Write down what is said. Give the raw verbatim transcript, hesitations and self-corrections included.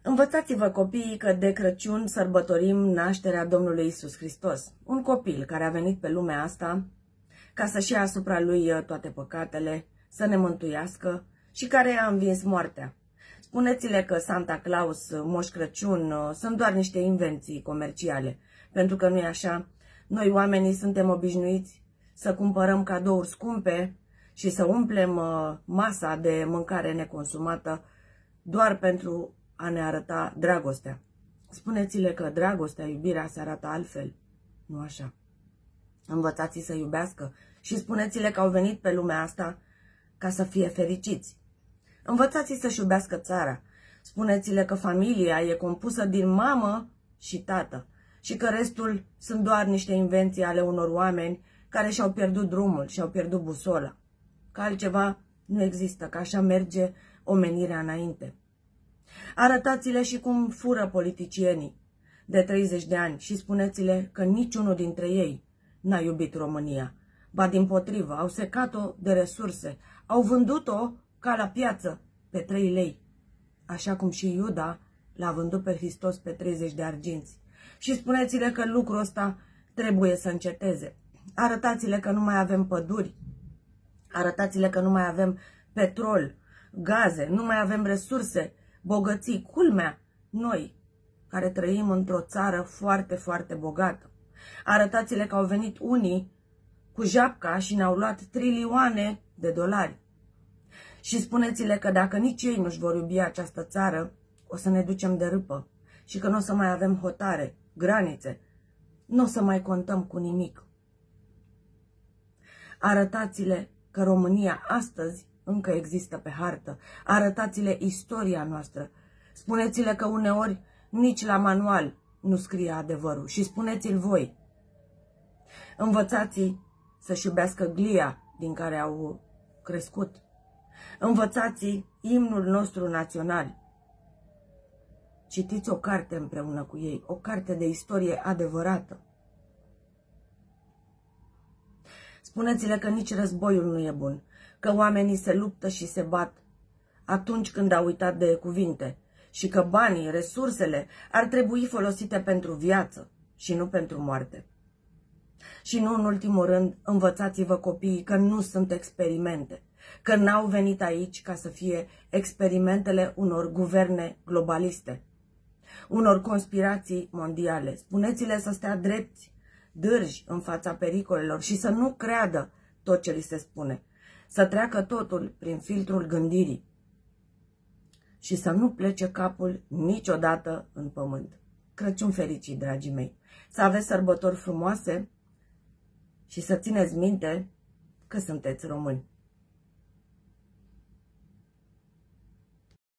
Învățați-vă copiii că de Crăciun sărbătorim nașterea Domnului Iisus Hristos, un copil care a venit pe lumea asta ca să-și ia asupra lui toate păcatele, să ne mântuiască și care a învins moartea. Spuneți-le că Santa Claus, Moș Crăciun sunt doar niște invenții comerciale, pentru că nu e așa. Noi oamenii suntem obișnuiți să cumpărăm cadouri scumpe și să umplem masa de mâncare neconsumată doar pentru a ne arăta dragostea. Spuneți-le că dragostea, iubirea se arată altfel, nu așa. Învățați-i să iubească și spuneți-le că au venit pe lumea asta ca să fie fericiți. Învățați-i să-și iubească țara. Spuneți-le că familia e compusă din mamă și tată și că restul sunt doar niște invenții ale unor oameni care și-au pierdut drumul, și-au pierdut busola. Că altceva nu există, că așa merge omenirea înainte. Arătați-le și cum fură politicienii de treizeci de ani și spuneți-le că niciunul dintre ei n-a iubit România. Ba dimpotrivă, au secat-o de resurse, au vândut-o ca la piață pe trei lei, așa cum și Iuda l-a vândut pe Hristos pe treizeci de arginți. Și spuneți-le că lucrul ăsta trebuie să înceteze. Arătați-le că nu mai avem păduri, arătați-le că nu mai avem petrol, gaze, nu mai avem resurse, bogății. Culmea, noi, care trăim într-o țară foarte, foarte bogată. Arătați-le că au venit unii cu japca și ne-au luat trilioane de dolari. Și spuneți-le că dacă nici ei nu-și vor iubi această țară, o să ne ducem de râpă și că nu o să mai avem hotare, granițe, nu o să mai contăm cu nimic. Arătați-le că România astăzi încă există pe hartă. Arătați-le istoria noastră. Spuneți-le că uneori nici la manual nu scrie adevărul și spuneți-l voi. Învățați-i să-și iubească glia din care au crescut. Învățați-i imnul nostru național. Citiți o carte împreună cu ei, o carte de istorie adevărată. Spuneți-le că nici războiul nu e bun, că oamenii se luptă și se bat atunci când au uitat de cuvinte și că banii, resursele ar trebui folosite pentru viață și nu pentru moarte. Și nu în ultimul rând, învățați-vă copiii că nu sunt experimente, că n-au venit aici ca să fie experimentele unor guverne globaliste, unor conspirații mondiale. Spuneți-le să stea drepți, dârji în fața pericolelor și să nu creadă tot ce li se spune, să treacă totul prin filtrul gândirii și să nu plece capul niciodată în pământ. Crăciun fericit, dragii mei! Să aveți sărbători frumoase și să țineți minte că sunteți români.